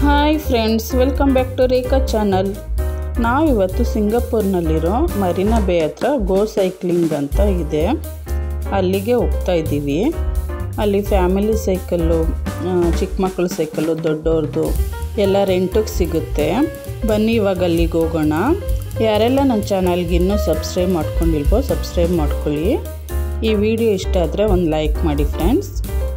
Hi friends, welcome back to Rekha channel. ನಾವಿವತ್ತು ಸಿಂಗಾಪುರ್ನಲ್ಲಿರೋ ಮರೀನಾ ಬೇ ಹತ್ರ ಗೋ ಸೈಕ್ಲಿಂಗ್ ಅಂತ ಇದೆ, ಅಲ್ಲಿಗೆ ಹೋಗ್ತಾ ಇದ್ದೀವಿ. ಅಲ್ಲಿ ಫ್ಯಾಮಿಲಿ ಸೈಕಲ್ಲು, ಚಿಕ್ಕ ಮಕ್ಕಳ ಸೈಕಲ್ಲು, ದೊಡ್ಡವ್ರದ್ದು ಎಲ್ಲ ರೆಂಟಿಗೆ ಸಿಗುತ್ತೆ. ಬನ್ನಿ ಇವಾಗ ಅಲ್ಲಿಗೆ ಹೋಗೋಣ. ಯಾರೆಲ್ಲ ನನ್ನ ಚಾನಲ್ಗೆ ಇನ್ನೂ ಸಬ್ಸ್ಕ್ರೈಬ್ ಮಾಡ್ಕೊಂಡಿಲ್ವೋ ಸಬ್ಸ್ಕ್ರೈಬ್ ಮಾಡ್ಕೊಳ್ಳಿ. ಈ ವಿಡಿಯೋ ಇಷ್ಟ ಆದರೆ ಒಂದು ಲೈಕ್ ಮಾಡಿ ಫ್ರೆಂಡ್ಸ್.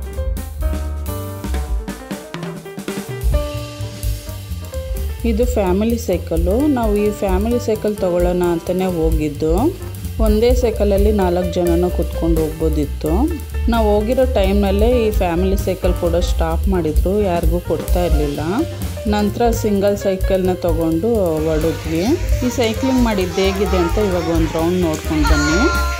ಇದು ಫ್ಯಾಮಿಲಿ ಸೈಕಲ್ಲು. ನಾವು ಈ ಫ್ಯಾಮಿಲಿ ಸೈಕಲ್ ತೊಗೊಳ್ಳೋಣ ಅಂತಲೇ ಹೋಗಿದ್ದು. ಒಂದೇ ಸೈಕಲಲ್ಲಿ 4 ಜನನೂ ಕೂತ್ಕೊಂಡು ಹೋಗ್ಬೋದಿತ್ತು. ನಾವು ಹೋಗಿರೋ ಟೈಮ್ನಲ್ಲೇ ಈ ಫ್ಯಾಮಿಲಿ ಸೈಕಲ್ ಕೂಡ ಸ್ಟಾಪ್ ಮಾಡಿದ್ರು, ಯಾರಿಗೂ ಕೊಡ್ತಾ ಇರಲಿಲ್ಲ. ನಂತರ ಸಿಂಗಲ್ ಸೈಕಲ್ನ ತೊಗೊಂಡು ಹೊರಡಿದ್ವಿ. ಈ ಸೈಕ್ಲಿಂಗ್ ಮಾಡಿದ್ದು ಹೇಗಿದೆ ಅಂತ ಇವಾಗ ಒಂದು ರೌಂಡ್ ನೋಡ್ಕೊಂಡು ಬನ್ನಿ.